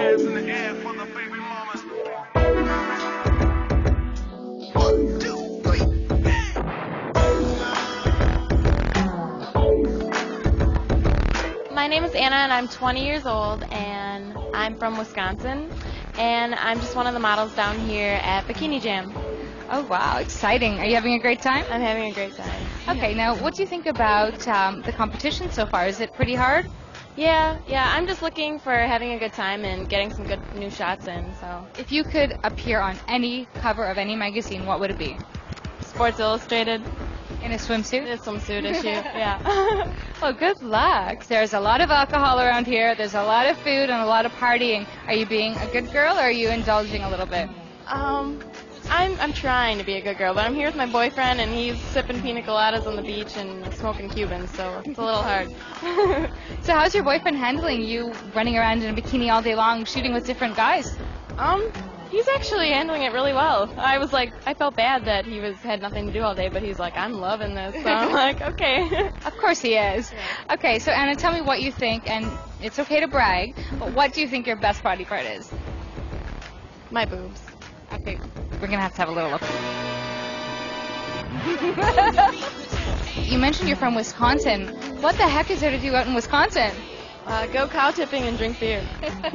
Hands in the air for the baby mamas. My name is Anna and I'm 20 years old and I'm from Wisconsin and I'm just one of the models down here at Bikini Jam. Oh wow, exciting. Are you having a great time? I'm having a great time. Okay, now what do you think about the competition so far? Is it pretty hard? Yeah, I'm just looking for having a good time and getting some good new shots in. So, If you could appear on any cover of any magazine, what would it be? Sports Illustrated, In a swimsuit? a swimsuit issue, yeah. Well, good luck. There's a lot of alcohol around here. There's a lot of food and a lot of partying. Are you being a good girl or are you indulging a little bit? I'm trying to be a good girl, but I'm here with my boyfriend and he's sipping pina coladas on the beach and smoking Cubans, so it's a little hard. So how's your boyfriend handling you running around in a bikini all day long, shooting with different guys? He's actually handling it really well. I felt bad that he had nothing to do all day, but he's like, I'm loving this. So I'm like, okay. Of course he is. Yeah. Okay, so Anna, tell me what you think, and it's okay to brag, but what do you think your best body part is? My boobs. Okay, we're going to have a little look. You mentioned you're from Wisconsin. What the heck is there to do out in Wisconsin? Go cow tipping and drink beer.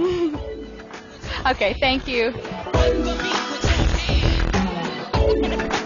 Okay, thank you.